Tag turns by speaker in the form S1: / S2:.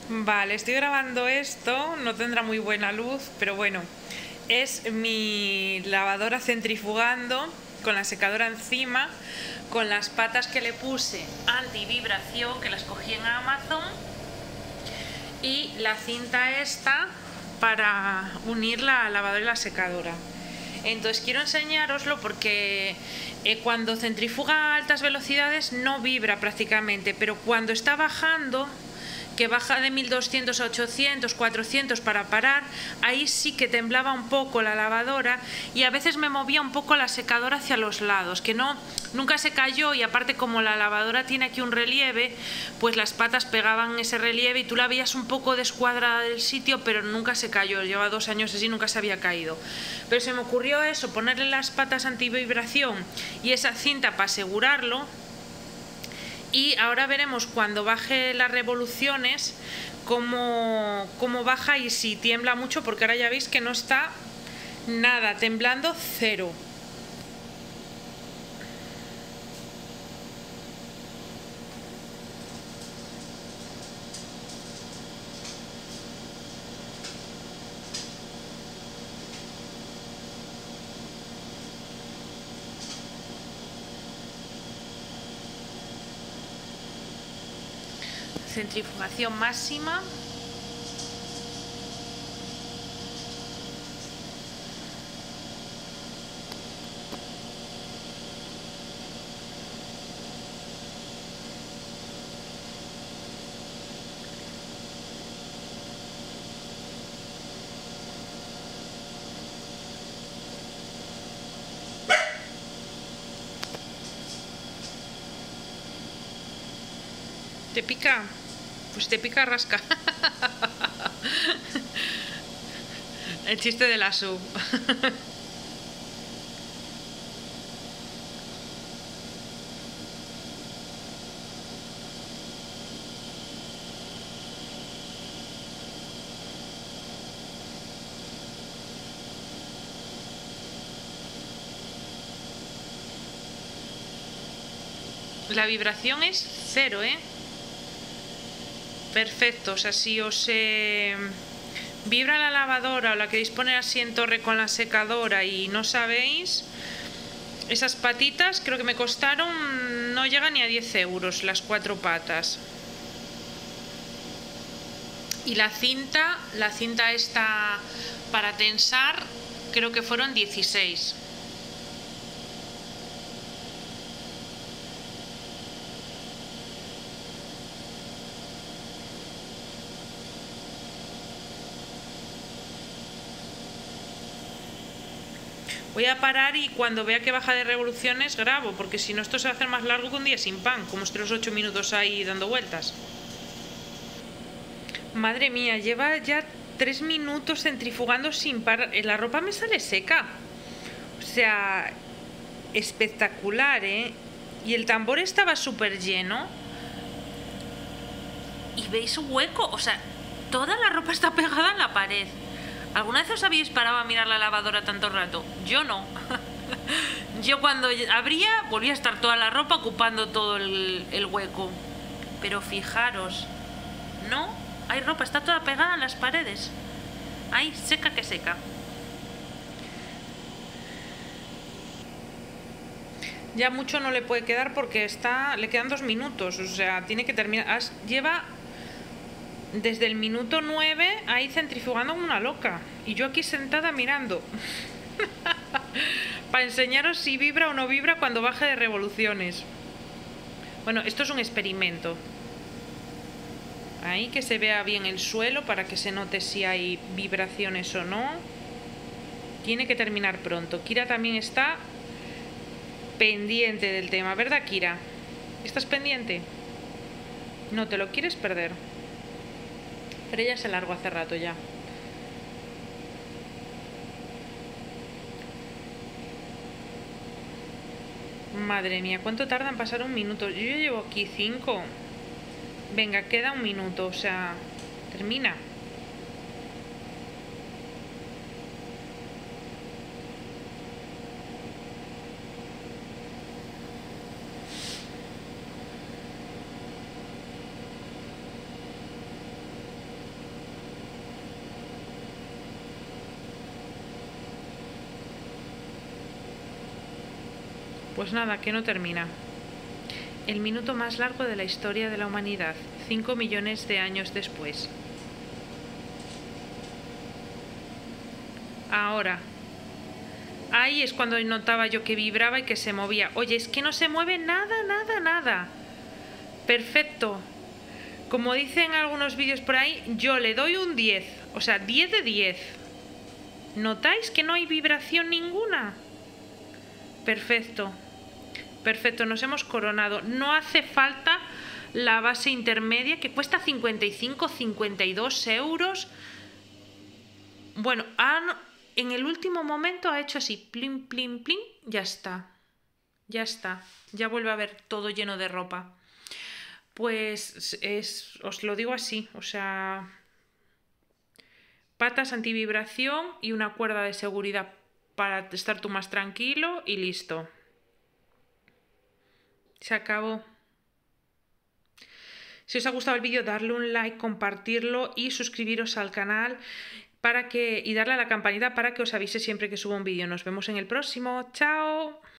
S1: Vale, estoy grabando esto, no tendrá muy buena luz, pero bueno, es mi lavadora centrifugando con la secadora encima, con las patas que le puse antivibración, que las cogí en Amazon, y la cinta esta para unir la lavadora y la secadora. Entonces quiero enseñároslo porque cuando centrifuga a altas velocidades no vibra prácticamente, pero cuando está bajando, que baja de 1200 a 800, 400 para parar, ahí sí que temblaba un poco la lavadora y a veces me movía un poco la secadora hacia los lados, que nunca se cayó, y aparte como la lavadora tiene aquí un relieve, pues las patas pegaban ese relieve y tú la veías un poco descuadrada del sitio, pero nunca se cayó. Lleva 2 años así, nunca se había caído. Pero se me ocurrió eso, ponerle las patas antivibración y esa cinta para asegurarlo. Y ahora veremos cuando baje las revoluciones cómo baja y si tiembla mucho, porque ahora ya veis que no está nada, temblando cero. Centrifugación máxima. ¿Te pica? Pues te pica, rasca. El chiste de la sub. La vibración es cero, ¿eh? Perfecto, o sea, si os vibra la lavadora o la queréis poner así en torre con la secadora y no sabéis, esas patitas creo que me costaron, no llega ni a 10 euros las 4 patas. Y la cinta esta para tensar, creo que fueron 16. Voy a parar y cuando vea que baja de revoluciones grabo, porque si no esto se va a hacer más largo que un día sin pan, como estoy los 8 minutos ahí dando vueltas. Madre mía, lleva ya 3 minutos centrifugando sin parar. La ropa me sale seca. O sea, espectacular, ¿eh? Y el tambor estaba súper lleno. Y veis un hueco, o sea, toda la ropa está pegada en la pared. ¿Alguna vez os habéis parado a mirar la lavadora tanto rato? Yo no. Yo cuando abría volvía a estar toda la ropa ocupando todo el hueco. Pero fijaros, no, hay ropa, está toda pegada en las paredes. Ahí, seca que seca. Ya mucho no le puede quedar porque le quedan 2 minutos, o sea, tiene que terminar. Lleva desde el minuto 9 ahí centrifugando como una loca y yo aquí sentada mirando para enseñaros si vibra o no vibra cuando baje de revoluciones. Bueno, esto es un experimento. Ahí que se vea bien el suelo para que se note si hay vibraciones o no. Tiene que terminar pronto. Kira también está pendiente del tema, ¿verdad, Kira? ¿Estás pendiente? No te lo quieres perder. Pero ella se largó hace rato ya. Madre mía, ¿cuánto tarda en pasar un minuto? Yo ya llevo aquí 5. Venga, queda un minuto, o sea, termina. Pues nada, que no termina. El minuto más largo de la historia de la humanidad, 5 millones de años después. Ahora. Ahí es cuando notaba yo que vibraba y que se movía. Oye, es que no se mueve nada, nada, nada. Perfecto. Como dicen algunos vídeos por ahí, yo le doy un 10. O sea, 10 de 10. ¿Notáis que no hay vibración ninguna? Perfecto. Perfecto, nos hemos coronado. No hace falta la base intermedia, que cuesta 52 euros. Bueno, en el último momento ha hecho así, plin, plin, plin, ya está. Ya está. Ya vuelve a ver todo lleno de ropa. Pues os lo digo así, o sea, patas antivibración y una cuerda de seguridad para estar tú más tranquilo y listo. Se acabó. Si os ha gustado el vídeo, darle un like, compartirlo y suscribiros al canal y darle a la campanita para que os avise siempre que suba un vídeo. Nos vemos en el próximo. ¡Chao!